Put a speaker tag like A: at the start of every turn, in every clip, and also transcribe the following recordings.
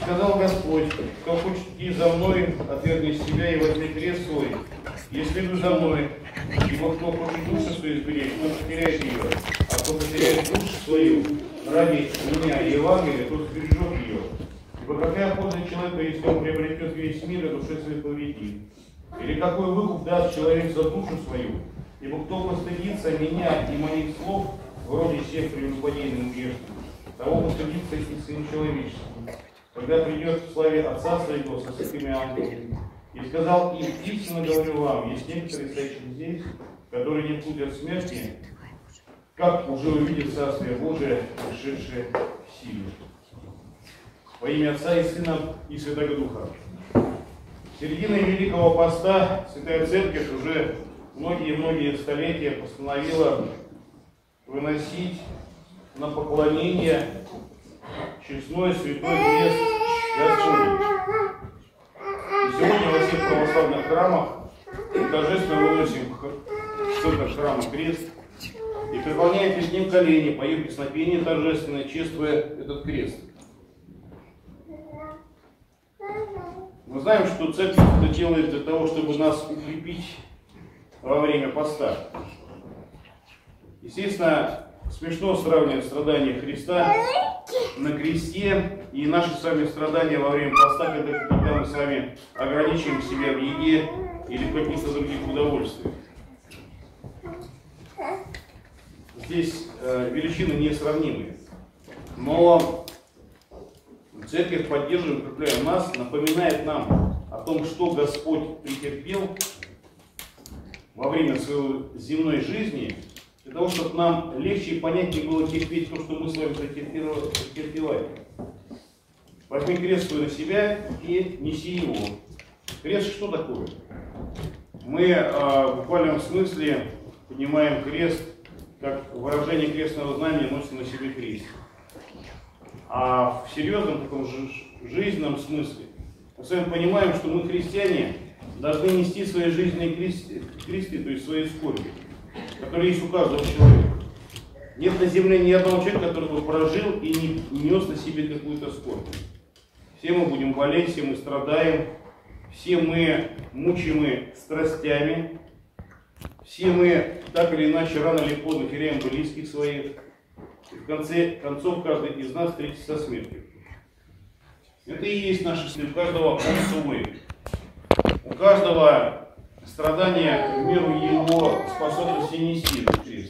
A: сказал Господь: кто хочет идти за мной, отвергни себя и возьми крест свой, и следуй за мной. Ибо кто хочет душу свою сберечь, тот потеряет ее, а кто потеряет душу свою ради меня и Евангелия, тот сбережет ее. Ибо какая польза человеку, если он приобретет весь мир и душе своей повредит? Или какой выкуп даст человек за душу свою? Ибо кто постыдится меня и моих слов, вроде всех прелюбодейным грешным, того постыдится и Сын Человеческий, когда придет в славе Отца Своего со святыми ангелами. И сказал им: истинно говорю вам, есть некоторые стоящие здесь, которые не вкусят смерти, как уже увидят Царствие Божие, пришедшее в силу. Во имя Отца и Сына и Святого Духа. Серединой Великого Поста Святая Церковь уже многие столетия постановила выносить на поклонение честной святой крест Господень. И сегодня во всех православных храмах мы торжественно выносим в центр храма крест и преклоняем перед ним колени, поем песнопение торжественное, чествуя этот крест. Мы знаем, что церковь это делает для того, чтобы нас укрепить во время поста. Естественно, смешно сравнивать страдания Христа на кресте и наши с вами страдания во время поста, когда мы с вами ограничиваем себя в еде или в каких-то других удовольствиях. Здесь величины несравнимые. Но Церковь поддерживает, укрепляет нас, напоминает нам о том, что Господь претерпел во время своей земной жизни, для того, чтобы нам легче и понятнее было терпеть то, что мы с вами претерпеваем. Возьми крест свой на себя и неси его. Крест что такое? Мы в буквальном смысле понимаем крест как выражение крестного знамения носим на себе крест. А в серьезном таком жизненном смысле мы с вами понимаем, что мы, христиане, должны нести свои жизненные кресты, то есть свои скорби, которые есть у каждого человека. Нет на земле ни одного человека, который бы прожил и не нес на себе какую-то скорбь. Все мы будем болеть, все мы страдаем, все мы мучимы страстями, все мы так или иначе рано или поздно теряем близких своих. И в конце концов каждый из нас встретится со смертью. Это и есть наша смерть. У каждого он свой. У каждого страдания в меру его способности нести этот крест.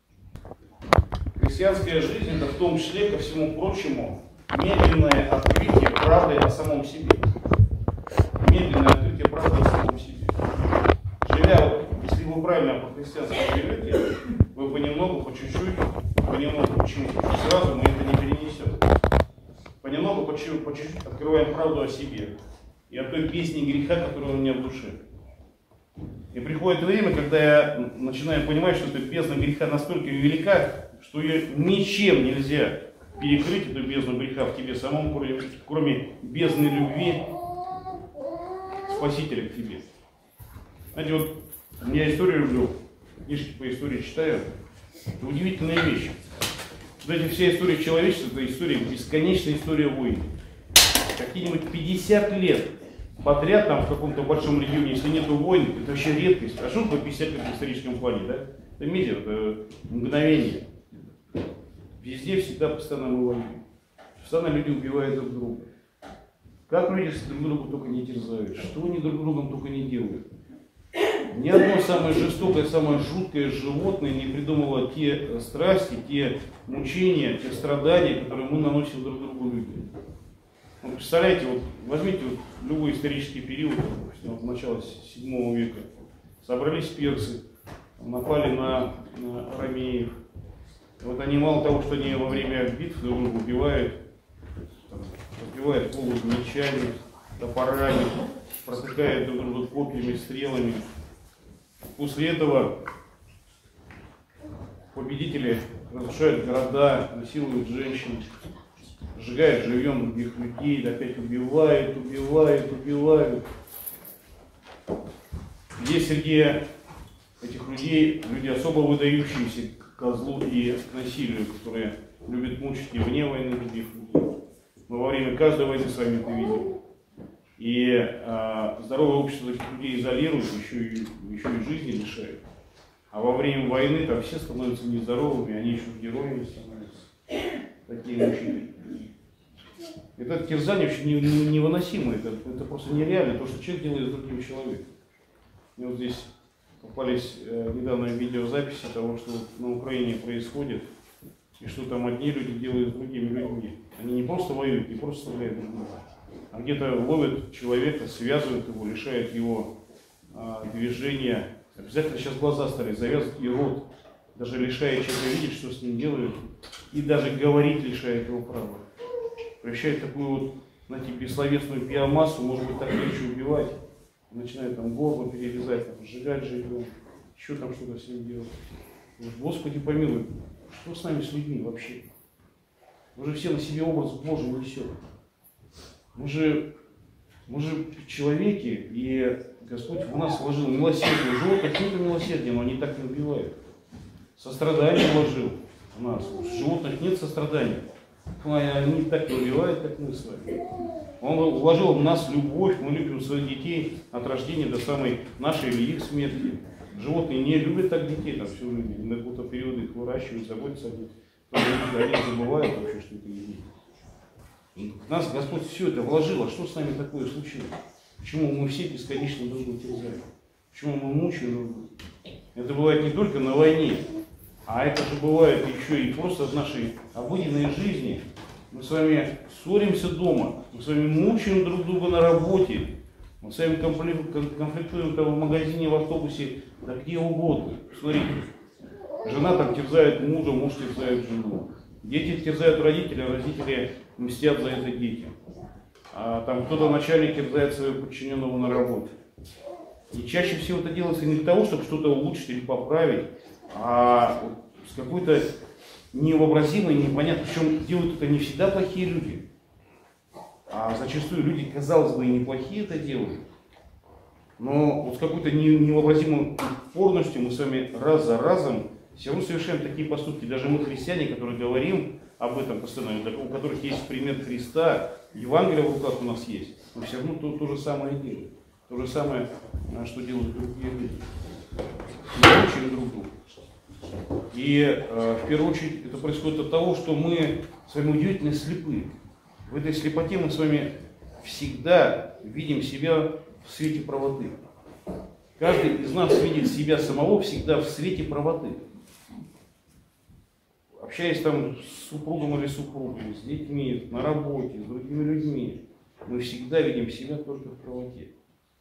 A: Христианская жизнь это в том числе, ко всему прочему, медленное открытие правды о самом себе. Медленное открытие правды о самом себе. Живя, если вы правильно по-христиански живете, вы понемногу, по чуть-чуть, почему сразу мы это не перенесем. Понемногу, по чуть-чуть открываем правду о себе и о той песне греха, которая у меня в душе. И приходит время, когда я начинаю понимать, что эта бездна греха настолько велика, что ее ничем нельзя перекрыть, эту бездну греха в тебе самом, кроме бездны любви Спасителя к тебе. Знаете, вот я историю люблю, книжки по истории читаю. Это удивительная вещь. Вот эти все истории человечества, это история, бесконечная история войн. Какие-нибудь 50 лет подряд там в каком-то большом регионе, если нету войн, это вообще редкость. А что такое 50 лет в историческом плане, да? Это мизер, это мгновение. Везде, всегда, постоянно мы воюем. Постоянно люди убивают друг друга. Как люди друг друга только не терзают, что они друг другом только не делают. Ни одно самое жестокое, самое жуткое животное не придумало те страсти, те мучения, те страдания, которые мы наносим друг другу люди. Вот представляете, вот возьмите вот любой исторический период, вот, начала 7 века, собрались персы, напали на арамеев. Вот они мало того, что они во время битв друг друга убивают, разбивают голову мечами, топорами, протыкают друг друга копьями, стрелами. После этого победители разрушают города, насилуют женщин, сжигают живьем других людей, опять убивают. Есть среди этих людей люди особо выдающиеся к козлу и к насилию, которые любят мучить и вне войны других людей. Мы во время каждой войны с вами это видим. И здоровое общество таких людей изолирует, еще и жизни лишает. А во время войны там все становятся нездоровыми, они еще героями становятся. Такие мужчины. Это терзание вообще невыносимо, это просто нереально, то, что человек делает с другим человеком. Мне вот здесь попались недавно видеозаписи того, что на Украине происходит, и что там одни люди делают с другими людьми. Они не просто воюют, не просто стреляют друг друга, а где-то ловят человека, связывают его, лишают его движения. Обязательно сейчас глаза стали завязывать и рот, даже лишая человека видеть, что с ним делают, и даже говорить лишает его права. Превращает такую вот, знаете, бессловесную биомассу, может быть, так легче убивать. Начинает там горло перерезать, там, сжигать живьем, еще там что-то с ним делать. Вот, Господи помилуй, что с нами, с людьми вообще? Мы же все на себе образ Божий несем. Мы же человеки, и Господь в нас вложил милосердие. Животных нет милосердия, но они так не убивают. Сострадание вложил в нас. В животных нет сострадания. Они так не убивают, как мы с вами. Он вложил в нас любовь, мы любим своих детей от рождения до самой нашей или их смерти. Животные не любят так детей там всю жизнь, на какой-то период их выращивают, заботятся о них. Они забывают вообще, что это есть. В нас Господь все это вложил, а что с нами такое случилось? Почему мы все бесконечно друг друга терзаем? Почему мы мучаем друг друга? Это бывает не только на войне, а это же бывает еще и просто в нашей обыденной жизни. Мы с вами ссоримся дома, мы с вами мучаем друг друга на работе, мы с вами конфликтуем там в магазине, в автобусе, да где угодно. Смотрите, жена там терзает мужа, муж терзает жену. Дети терзают родителей, а родители мстят за это детям. А там кто-то начальник терзает своего подчиненного на работе. И чаще всего это делается не для того, чтобы что-то улучшить или поправить, а с какой-то невообразимой, непонятной. Причем делают это не всегда плохие люди. А зачастую люди, казалось бы, и неплохие это делают. Но вот с какой-то невообразимой упорностью мы с вами раз за разом все равно совершаем такие поступки. Даже мы, христиане, которые говорим об этом постоянно, у которых есть пример Христа, Евангелие в руках у нас есть, мы все равно то же самое делаем. То же самое, что делают другие люди. Мы учим друг друга. И в первую очередь это происходит от того, что мы с вами удивительно слепы. В этой слепоте мы с вами всегда видим себя в свете правоты. Каждый из нас видит себя самого всегда в свете правоты. Общаясь там с супругом или супругой, с детьми, на работе, с другими людьми, мы всегда видим себя только в правоте.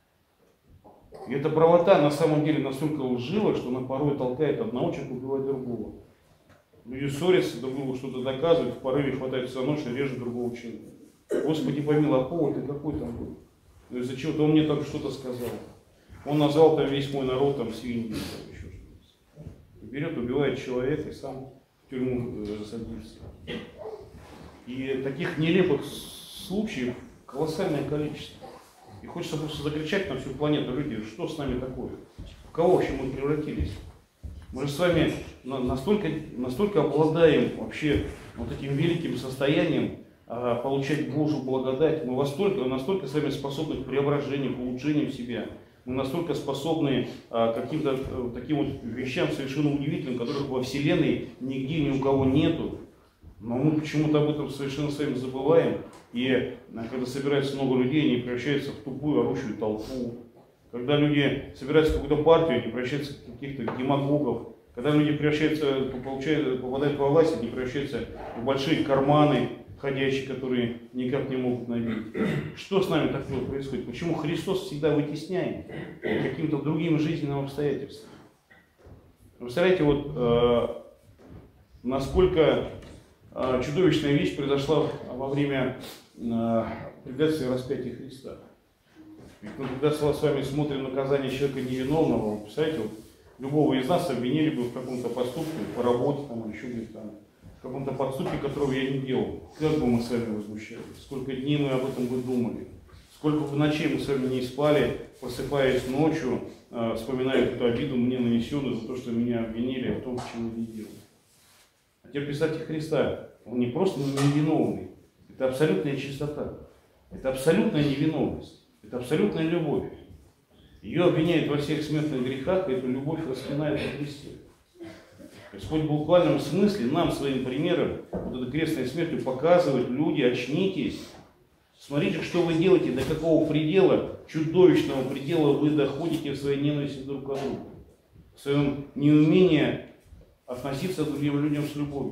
A: И эта правота на самом деле настолько лжива, что она порой толкает одного человека убивать другого. Люди ссорятся, друг другу что-то доказывают, в порыве хватаются за нож и режут другого человека. Господи помилуй, а повод ты какой там был? Ну из-за чего-то он мне там что-то сказал. Он назвал там весь мой народ там свиньей, там еще что-то. Берет, убивает человека и сам в тюрьму садится. И таких нелепых случаев колоссальное количество. И хочется просто закричать на всю планету: люди, что с нами такое? В кого вообще мы превратились? Мы же с вами настолько обладаем вообще вот этим великим состоянием получать Божью благодать. Мы настолько с вами способны к преображению, к улучшению себя. Мы настолько способны к каким-то таким вот вещам совершенно удивительным, которых во Вселенной нигде ни у кого нету. Но мы почему-то об этом совершенно с вами забываем. И когда собирается много людей, они превращаются в тупую орущую толпу. Когда люди собираются в какую-то партию, они превращаются в каких-то демагогов. Когда люди попадают во власть, они превращаются в большие карманы ходячие, которые никак не могут набить. Что с нами такое происходит? Почему Христос всегда вытесняет каким-то другим жизненным обстоятельствам? Вы представляете, вот насколько чудовищная вещь произошла во время предательства и распятия Христа. Ведь мы когда с вами смотрим наказание человека невиновного, вы представляете, вот любого из нас обвинили бы в каком-то поступке, по работе, там, еще где-то там, в каком-то поступке, которого я не делал. Как бы мы с вами возмущались? Сколько дней мы об этом бы думали? Сколько бы ночей мы с вами не спали, просыпаясь ночью, вспоминая эту обиду мне нанесенную за то, что меня обвинили в том, чего я не делал. А теперь представьте Христа. Он не просто невиновный. Это абсолютная чистота. Это абсолютная невиновность. Это абсолютная любовь. Ее обвиняют во всех смертных грехах, и эту любовь распинают во Христе. Господь в буквальном смысле нам своим примером, вот этой крестной смертью, показывает: люди, очнитесь. Смотрите, что вы делаете, до какого предела, чудовищного предела вы доходите в своей ненависти друг к другу. В своем неумении относиться к другим людям с любовью.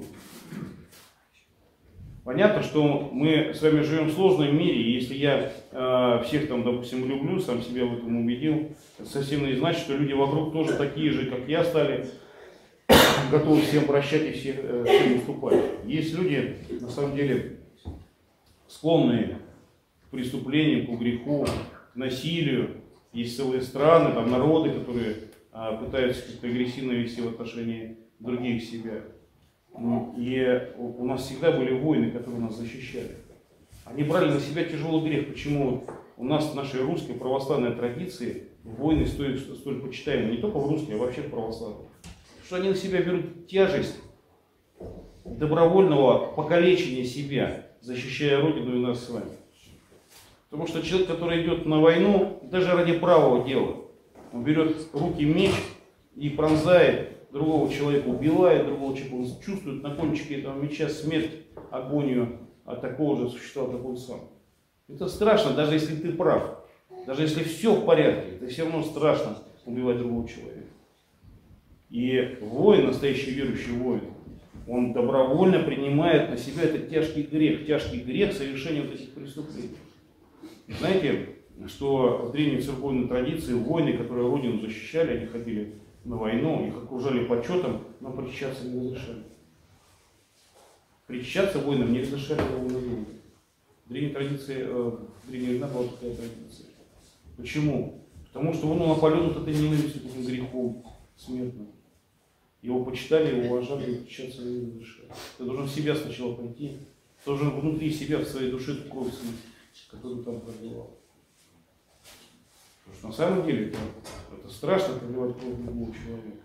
A: Понятно, что мы с вами живем в сложном мире, и если я всех там, допустим, люблю, сам себя в этом убедил, это совсем не значит, что люди вокруг тоже такие же, как я, стали готовы всем прощать и всем уступать. Есть люди, на самом деле, склонные к преступлениям, к греху, к насилию. Есть целые страны, там народы, которые пытаются как-то агрессивно вести в отношении других себя. И у нас всегда были воины, которые нас защищали. Они брали на себя тяжелый грех. Почему у нас в нашей русской православной традиции воины столь почитаемы? Не только в русской, а вообще в православной. Потому что они на себя берут тяжесть добровольного покалечения себя, защищая Родину и нас с вами. Потому что человек, который идет на войну, даже ради правого дела, он берет в руки меч и пронзает другого человека, убивает другого человека, он чувствует на кончике этого меча смерть, агонию от такого же существа, как он сам. Это страшно, даже если ты прав, даже если все в порядке, это все равно страшно убивать другого человека. И воин, настоящий верующий воин, он добровольно принимает на себя этот тяжкий грех совершения вот этих преступлений. Знаете, что в древней церковной традиции воины, которые Родину защищали, они ходили на войну, их окружали почетом, но причащаться не разрешали. Причащаться воинам не разрешали на другу. В древней традиции, в древние времена была такая традиция. Почему? Потому что он опален этой ненавистью, этим грехом смертным. Его почитали, его уважали, и причащаться не разрешали. Ты должен в себя сначала пойти, ты должен внутри себя, в своей душе эту кровь смыть, которую там проливал. Потому что на самом деле это страшно проливать кровь другого человека.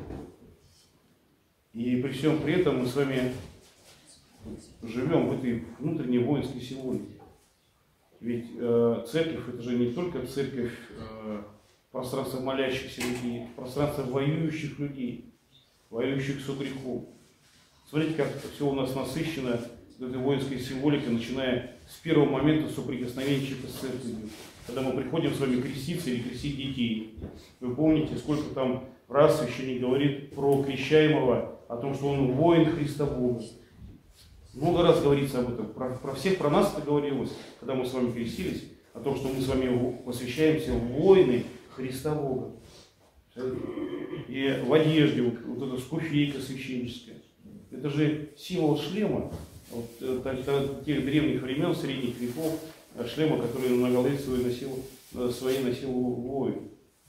A: И при всем при этом мы с вами живем в этой внутренней воинской символике. Ведь церковь — это же не только церковь пространства молящихся людей, пространство воюющих людей, воюющих со грехом. Смотрите, как все у нас насыщено этой воинской символикой, начиная с первого момента соприкосновения человека с церковью. Когда мы приходим с вами креститься или крестить детей, вы помните, сколько там раз священник говорит про крещаемого, о том, что он воин Христа Бога. Много раз говорится об этом. Про всех, про нас это говорилось, когда мы с вами крестились, о том, что мы с вами посвящаемся воины Христа Бога. И в одежде, вот эта скуфейка священническая. Это же символ шлема тех древних времен, средних веков, шлема, который на голове своей носил воин.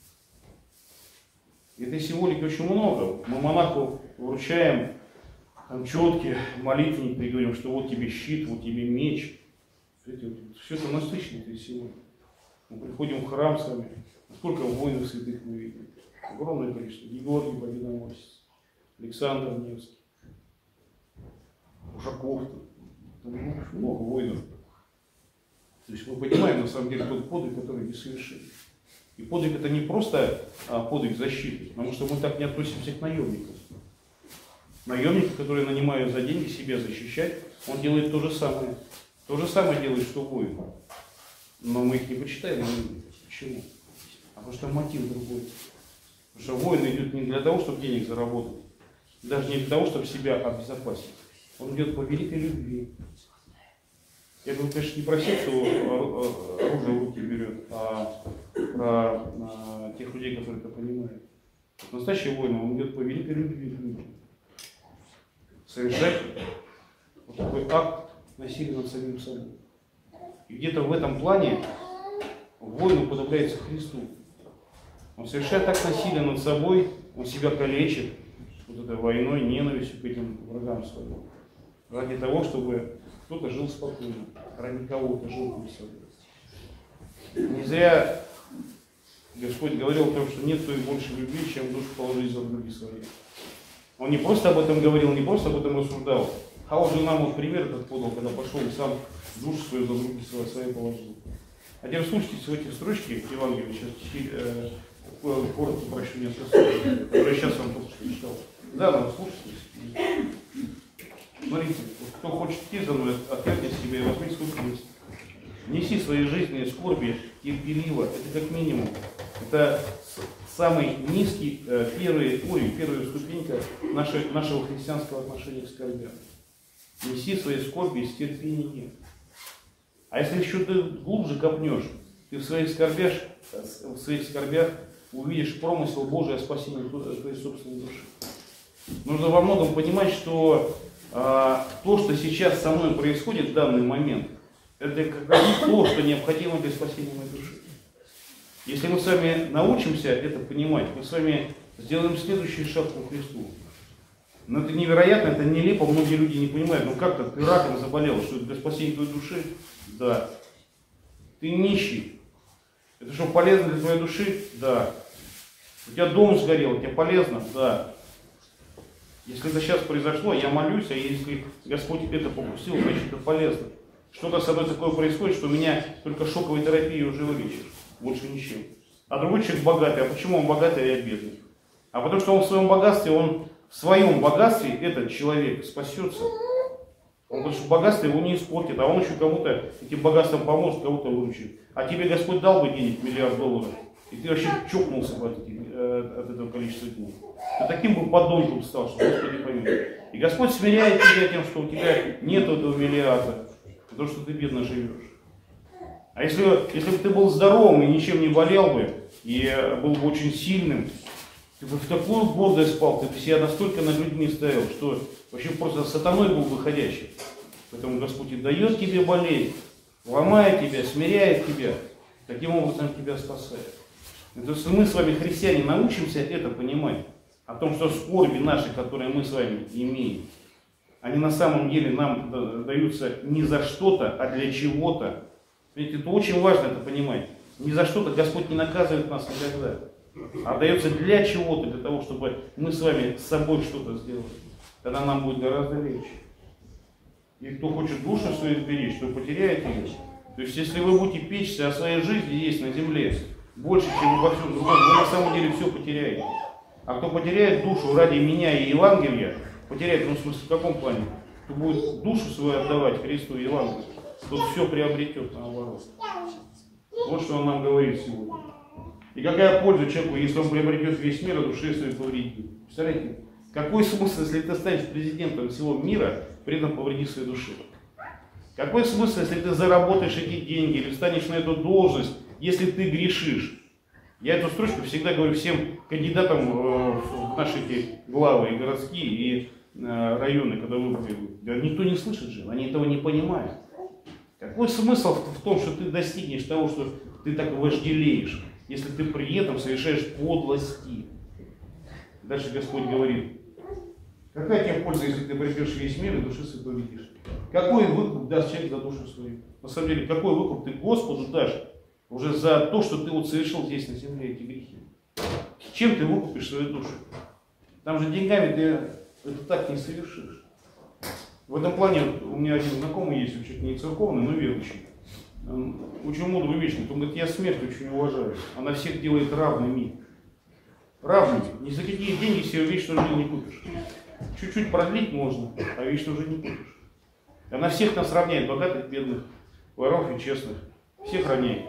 A: Этой символики очень много. Мы монаху вручаем там четки, молитвенник, и говорим, что вот тебе щит, вот тебе меч. Все это насыщено этой символикой. Мы приходим в храм с вами. Сколько воинов святых мы видим? Огромное количество. Георгий Победоносец, Александр Невский, Ушаков. Много воинов. То есть мы понимаем, на самом деле, тот подвиг, который не совершили. И подвиг — это не просто подвиг защиты, потому что мы так не относимся к наемникам. Наемник, который нанимают за деньги себя защищать, он делает то же самое. То же самое делает, что воин. Но мы их не почитаем. Почему? Потому что мотив другой. Потому что воин идет не для того, чтобы денег заработать, даже не для того, чтобы себя обезопасить. Он идет по великой любви. Я говорю, конечно, не про тех, кто оружие в руки берет, а про тех людей, которые это понимают. Вот настоящий воин, он идет по великой любви к людям. Совершать вот такой акт насилия над самим собой. И где-то в этом плане воин уподобляется Христу. Он совершает акт насилия над собой, он себя калечит вот этой войной, ненавистью к этим врагам своим. Ради того, чтобы кто-то жил спокойно, ради кого-то жил спокойно. Не зря Господь говорил о том, что нет той больше любви, чем душу положить за други свои. Он не просто об этом говорил, не просто об этом рассуждал, А вот же нам вот пример этот подал, когда пошел и сам душу свою за руки свои положил. А теперь слушайте эти строчки Евангелия, сейчас коротко прощу несколько строчек, которые сейчас вам только что читал. Да, нам слушайте. Смотрите, кто хочет идти за мной, отвергни себя и возьми свой крест. Неси свои жизненные скорби терпеливо, это как минимум. Это самый низкий первый уровень, первая ступенька нашего христианского отношения к скорбям. Неси свои скорби с терпением. А если еще ты глубже копнешь, ты в своих скорбях увидишь промысел Божий о спасении твоей собственной души. Нужно во многом понимать, что то, что сейчас со мной происходит в данный момент, это как раз то, что необходимо для спасения моей души. Если мы с вами научимся это понимать, мы с вами сделаем следующий шаг по Христу. Но это невероятно, это нелепо, многие люди не понимают. Ну как-то ты раком заболел, что это для спасения твоей души? Да. Ты нищий. Это что, полезно для твоей души? Да. У тебя дом сгорел, тебе полезно? Да. Если это сейчас произошло, я молюсь, а если Господь это попустил, значит это полезно. Что-то со мной такое происходит, что меня только шоковой терапией уже вылечишь. Больше ничем. А другой человек богатый. А почему он богатый, а я бедный? А потому что он в своем богатстве этот человек спасется. Потому что богатство его не испортит, а он еще кому-то этим богатством поможет, кого-то выручит. А тебе Господь дал бы денег, $1 миллиард, и ты вообще чокнулся бы от этого количества денег. Ты таким бы подонком стал, что Господь не поймет. И Господь смиряет тебя тем, что у тебя нет этого миллиарда, потому что ты бедно живешь. А если бы ты был здоровым и ничем не болел бы, и был бы очень сильным, ты бы в такую гордость спал, ты бы себя настолько над людьми ставил, что вообще просто сатаной был выходящий. Поэтому Господь и дает тебе болезнь, ломает тебя, смиряет тебя, таким образом тебя спасает. И то есть мы с вами, христиане, научимся это понимать, о том, что скорби наши, которые мы с вами имеем, они на самом деле нам даются не за что-то, а для чего-то. Ведь это очень важно это понимать. Не за что-то Господь не наказывает нас никогда, а дается для чего-то, для того, чтобы мы с вами с собой что-то сделали. Тогда нам будет гораздо легче. И кто хочет душу свою беречь, то потеряет ее. То есть, если вы будете печься о своей жизни здесь на земле больше, чем во всем другом, вы на самом деле все потеряете. А кто потеряет душу ради меня и Евангелия, потеряет, ну в смысле, в каком плане? Кто будет душу свою отдавать Христу и Евангелию, тот все приобретет наоборот. Вот что он нам говорит сегодня. И какая польза человеку, если он приобретет весь мир, а душе своей повредит? Представляете? Какой смысл, если ты станешь президентом всего мира, при этом повредив своей душе? Какой смысл, если ты заработаешь эти деньги или встанешь на эту должность, если ты грешишь? Я эту строчку всегда говорю всем кандидатам в наши эти главы, и городские, и районы, когда выборы идут. Да никто не слышит же, они этого не понимают. Какой смысл в том, что ты достигнешь того, что ты так вожделеешь, если ты при этом совершаешь подлости? Дальше Господь говорит: какая тебе польза, если ты приобретешь весь мир и души своей повредишь? Какой выкуп даст человек за душу свою? На самом деле, какой выкуп ты Господу дашь уже за то, что ты вот совершил здесь на земле эти грехи? Чем ты выкупишь свою душу? Там же деньгами ты это так не совершишь. В этом плане у меня один знакомый есть, чуть не церковный, но верующий. Он очень мудрую вещь. Он говорит: я смерть очень уважаю. Она всех делает равными. Равными. Ни за какие деньги себе вечную жизнь не купишь. Чуть-чуть продлить можно, а вечную жизнь не купишь. Она всех нас равняет, богатых, бедных, воров и честных. Всех равняет.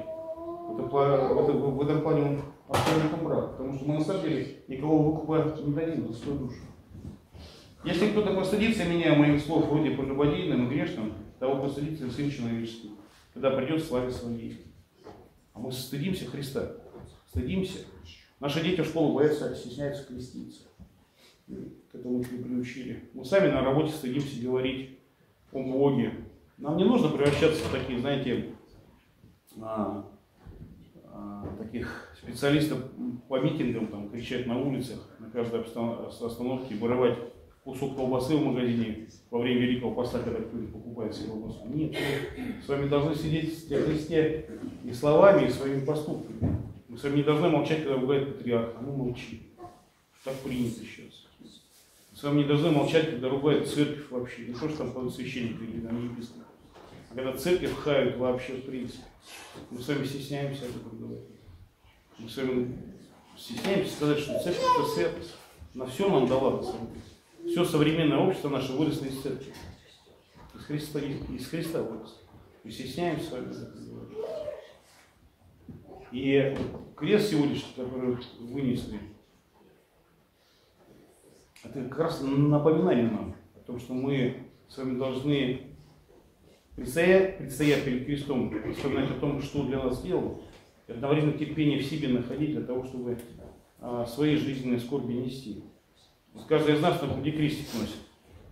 A: В этом плане он абсолютно прав. Потому что мы на самом деле никого выкупа не дадим за свою душу. Если кто-то постыдится меня, моих слов вроде прелюбодейным и грешным, того постыдится Сын Человеческий, когда придет в славе Своей. А мы стыдимся Христа. Стыдимся. Наши дети в школу боятся, стесняются креститься. К этому их не приучили. Мы сами на работе стыдимся говорить о Боге. Нам не нужно превращаться в таких, знаете, таких специалистов по митингам, там, кричать на улицах, на каждой остановке, вырывать кусок колбасы в магазине во время Великого Поста, когда кто-нибудь покупает себе колбасу. Нет, мы с вами должны сидеть о Христе и словами, и своими поступками. Мы с вами не должны молчать, когда ругает патриарх, а мы молчим. Так принято сейчас. с вами не должны молчать, когда ругают церковь вообще. Не то, что там священники или там епископы. А когда церковь хают вообще в принципе. Мы с вами стесняемся об этом говорить. Мы с вами стесняемся сказать, что церковь это святость. На все нам дала на самом деле. Все современное общество наше выросло из церкви. Из Христа выросло. Мы стесняемся с вами говорить. И крест сегодняшний, который вынесли, это как раз напоминание нам о том, что мы с вами должны, предстоя перед крестом, вспоминать о том, что для нас сделал, и одновременно терпение в себе находить для того, чтобы свои жизненные скорби нести. Каждый из нас на груди крестик носит.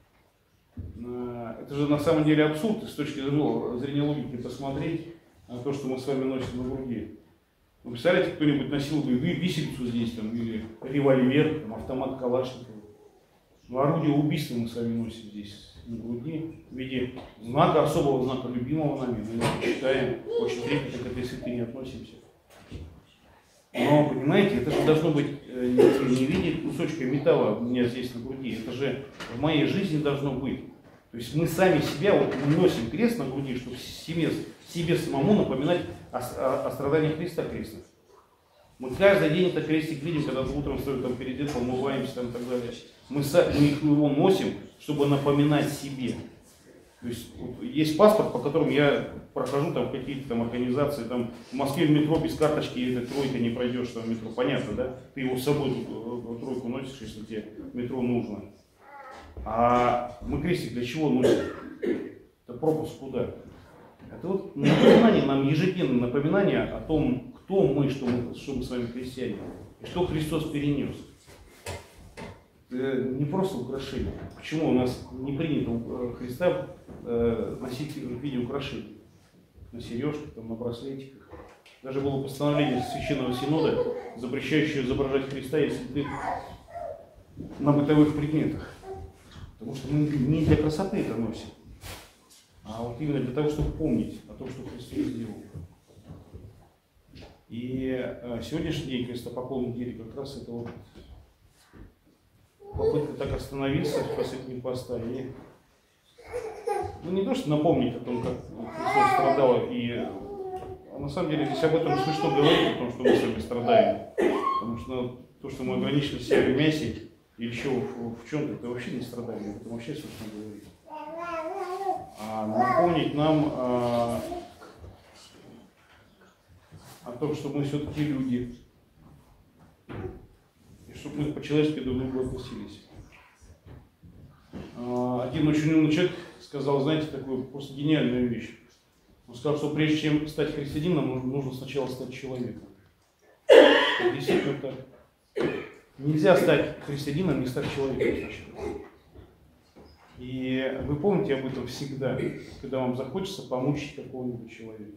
A: Это же на самом деле абсурд с точки зрения логики посмотреть на то, что мы с вами носим на груди. Вы представляете, кто-нибудь носил бы виселицу здесь, там, или револьвер, там, автомат Калашникова. Но орудие убийства мы с вами носим здесь на груди в виде знака, особого знака, любимого нами. Мы его почитаем, очень трепетно к этой святыне относимся. Но, понимаете, это же должно быть не в виде кусочка металла у меня здесь на груди. Это же в моей жизни должно быть. То есть мы сами себя, вот мы носим крест на груди, чтобы себе самому напоминать о страданиях Христа крестных. Мы каждый день этот крестик видим, когда утром стоим там перед зеркалом, умываемся там, и так далее. Мы его носим, чтобы напоминать себе. То есть вот, есть паспорт, по которому я прохожу там какие-то там организации, там в Москве в метро без карточки этой тройкой не пройдешь, там в метро, понятно, да? Ты его с собой тройку носишь, если тебе метро нужно. А мы крестик для чего носим? Это пропуск куда? Это вот напоминание, нам ежедневное напоминание о том, кто мы, что мы с вами христиане, и что Христос перенес. Это не просто украшение. Почему у нас не принято Христа носить в виде украшений? На сережках, там, на браслетиках. Даже было постановление Священного Синода, запрещающее изображать Христа, если ты на бытовых предметах. Потому что мы не для красоты это носим, а вот именно для того, чтобы помнить о том, что Христос сделал. И сегодняшний день крестопоклонной недели как раз это вот попытка так остановиться в спасительном поста и ну, не то, что напомнить о том, как Христос страдал, а на самом деле здесь об этом смешно говорить, о том, что мы с вами страдаем. Потому что то, что мы ограничили себя в мясе или еще в чем-то, это вообще не страдаем, об этом вообще смешно говорить. А напомнить нам о том, что мы все-таки люди, и чтобы мы по-человечески друг к другу относились. Один очень умный человек сказал, знаете, такую просто гениальную вещь. Он сказал, что прежде чем стать христианином, нужно сначала стать человеком. Это действительно так. Нельзя стать христианином, не стать человеком сначала. И вы помните об этом всегда, когда вам захочется помучить какого-нибудь человека.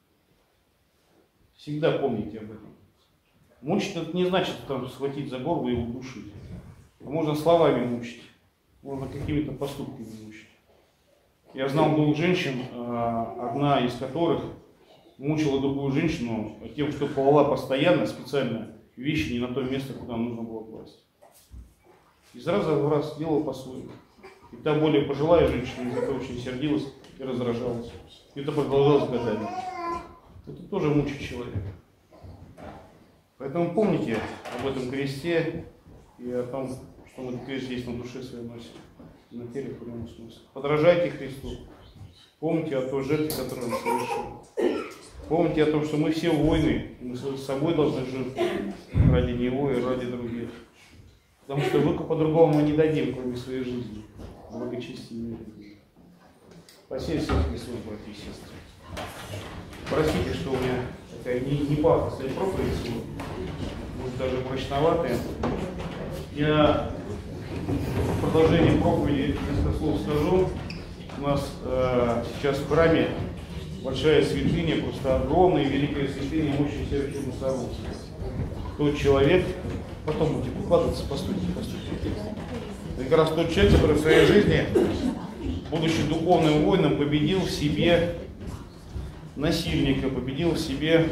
A: Всегда помните об этом. Мучить это не значит там, схватить за горло и удушить. А можно словами мучить, можно какими-то поступками мучить. Я знал двух женщин, одна из которых мучила другую женщину тем, что клала постоянно, специально вещи не на то место, куда нужно было класть. Из раза в раз делала по-своему. И та более пожилая женщина из-за этого очень сердилась и раздражалась. И это продолжалось годами. Это тоже мучит человека. Поэтому помните об этом кресте и о том, что мы крест здесь на душе своей носим, на теле в прямом смысле. Подражайте Христу. Помните о той жертве, которую Он совершил. Помните о том, что мы все воины, и мы с собой должны жить ради Него и ради других. Потому что выкупа по-другому мы не дадим, кроме своей жизни. Благочестие. Спасибо всем Христу, братья и сестры. Простите, что у меня такая не пафосная проповедь сегодня, может даже мрачноватая. Я в продолжении проповеди несколько слов скажу. У нас сейчас в храме большая святыня, просто огромная и великая святыня, мощи Серафима Саровского. Тот человек, потом будете выкладываться, постойте. Это как раз тот человек, который в своей жизни, будучи духовным воином, победил в себе насильника, победил в себе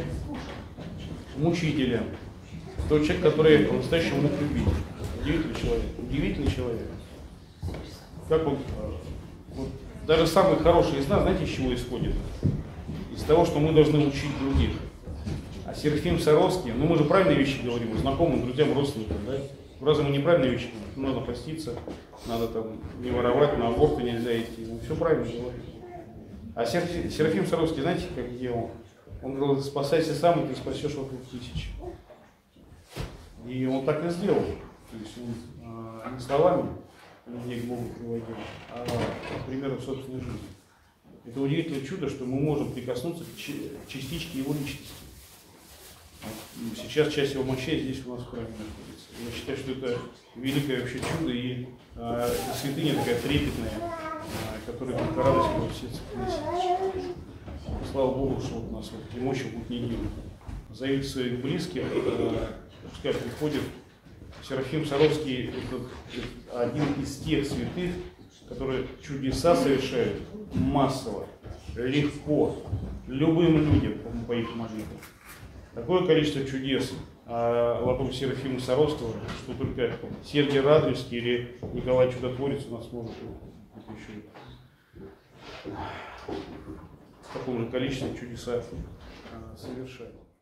A: мучителя. Тот человек, который по-настоящему мог любить. Удивительный человек. Удивительный человек. как вот даже самые хорошие из нас, знаете, из чего исходит? Из того, что мы должны учить других. А Серафим Саровский, ну мы же правильные вещи говорим, знакомым, друзьям, родственникам, да? Разве мы неправильные вещи говорим? Надо поститься, надо там не воровать, на аборты нельзя идти. Ну, все правильно говорим. А Серафим Саровский, знаете, как делал? Он говорил, спасайся сам, и ты спасешь вокруг тысяч. И он так и сделал. То есть он не словами людей к Богу приводил, а примером собственной жизни. Это удивительное чудо, что мы можем прикоснуться к частичке его личности. Сейчас часть его мощей здесь у нас в храме находится. Я считаю, что это великое вообще чудо и святыня такая трепетная, которая только радость в сердце приносит. Слава Богу, что вот у нас вот эти мощи будут не гибнут. Зовите своих близких, пускай приходит. Серафим Саровский – это один из тех святых, которые чудеса совершают массово, легко, любым людям по их молитвам. Такое количество чудес вокруг Серафима Саровского, что только Сергий Радонежский или Николай Чудотворец у нас может еще в таком же количестве чудеса совершать.